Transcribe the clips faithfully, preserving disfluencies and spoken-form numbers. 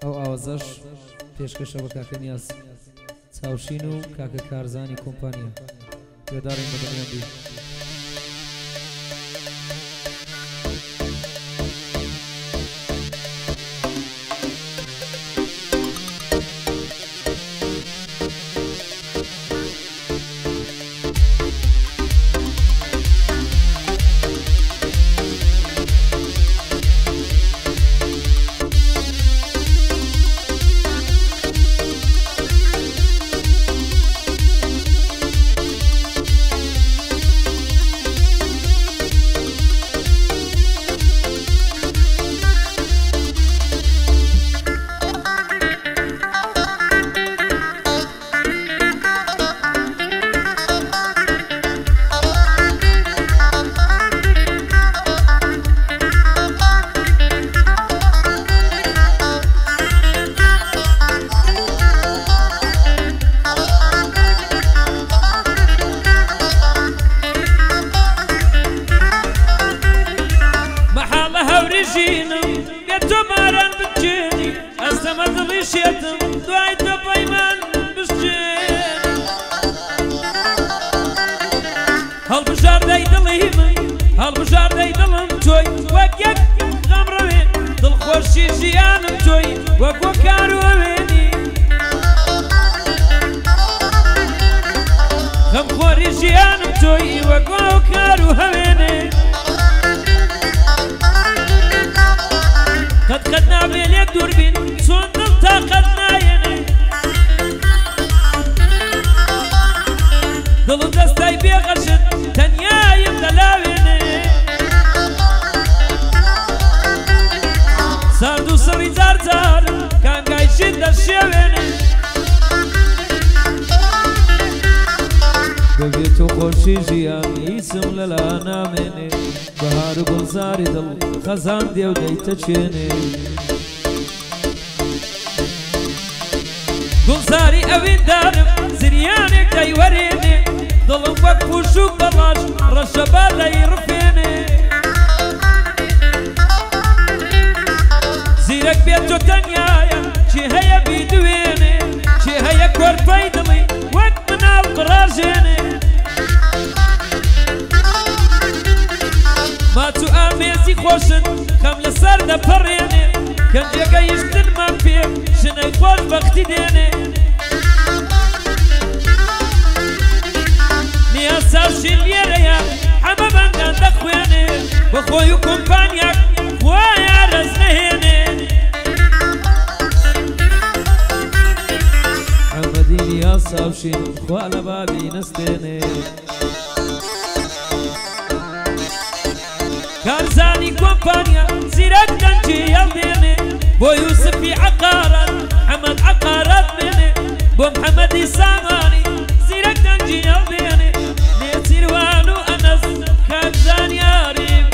ئەو ئاوازەش پێشکەشە بە کاکە نیاز چاوشین و کاکە کارزانی کۆمپانیا پێدارین بە دەمیان بی. خزان ديو ديتشيني قلصاري اوين دارم زريانك داي وريني ظلم وقفو شوك بلاش رشبا داي رفيني زيرك بيتو تنيايا شي هيا بيدويني شي هيا كور بيدلي وقت من القرار جيني ما تو اميزي خوشن كم لسر دا پريني كان جيگا يشتن ما بيك شناي خوش بختي ديني نيا ساوشي ليريا حما بانگان دا خويني بخويو كومبانياك خويا رزنهيني حمدي نيا ساوشي خوالا بابي نستيني كارزاني كومبانيا زيرك دنجي يلديني بو يوسفي عقارات حمد عقارات مني بو محمدي ساماني زيرك دنجي يلديني نيتي روانو أنس كارزاني عريب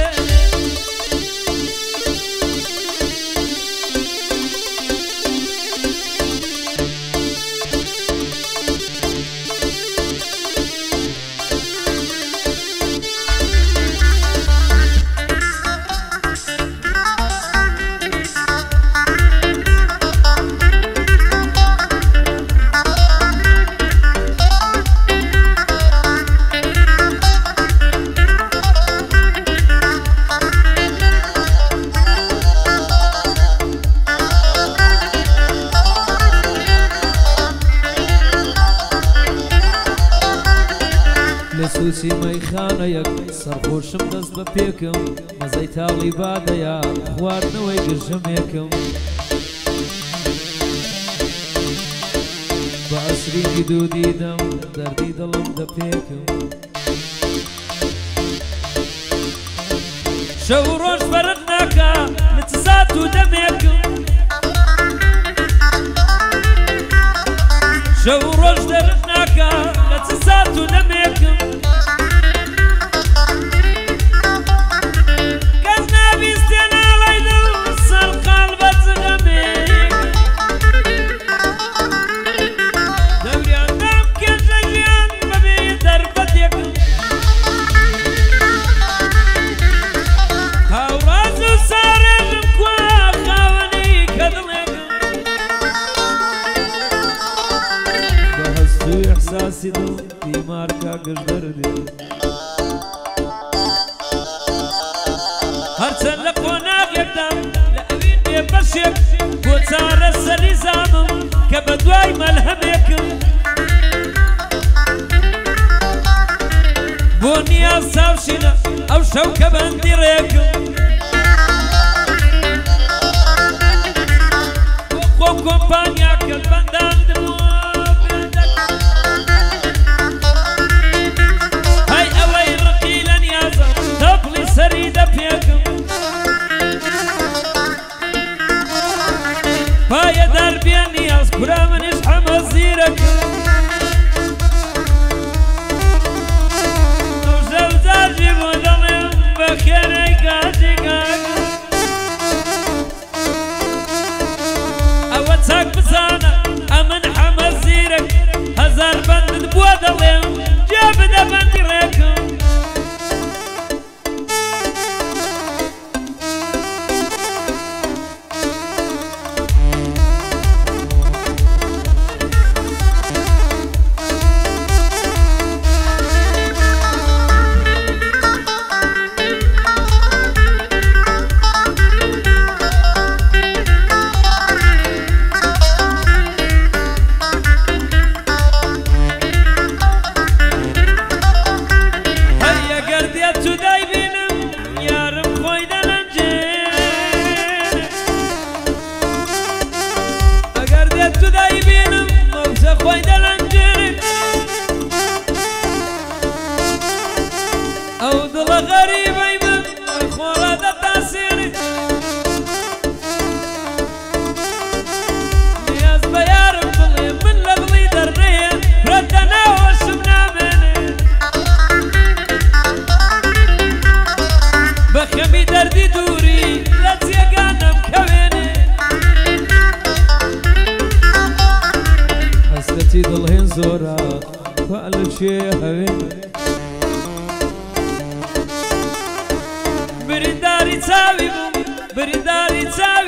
سوسی مەیخانە یەک سەرخۆشم دەست بە پێکم مەزەی تاڵی بادەیە خواردنەوەی گرژەمێکم بە ئەسرینی دوو دیدەم دەردی دڵم دەپێکم شەو ڕۆژ بەرق ناکە لەتزات و دەمێکم شەو ڕۆژ دەرق ناکە لەتزات و دەمێکم هاوڕاز و سارێژم کوا خاوەن مانگش دردی هرچند لقوناق یکدم لأوین بێ بەشێک بۆ چارە سەری زامم کە بە دوای مەلهەمێکم بۆ نیاز چاوشینە ئەو شەو کە بەندی ڕێکم بۆ کۆمپانیا کە بەنداندم هەی ئەوەی ڕقی لە نیازە تەپڵی سەری دەپێکم پایەدار بێ نیاز کورا منیش هەمە زیرەکم زەوزاژی بۆ دەڵێم بە خێرەی کاتی کاکم ئەوە چاک بزانە ئەمن هەمە زیرەک هەزار بەندت بووە دەڵێم جێ بدە بەندی ڕێکم دڵهێن زۆرە لە چێ هەوێ برینداری چاوی بووم برینداری چاوی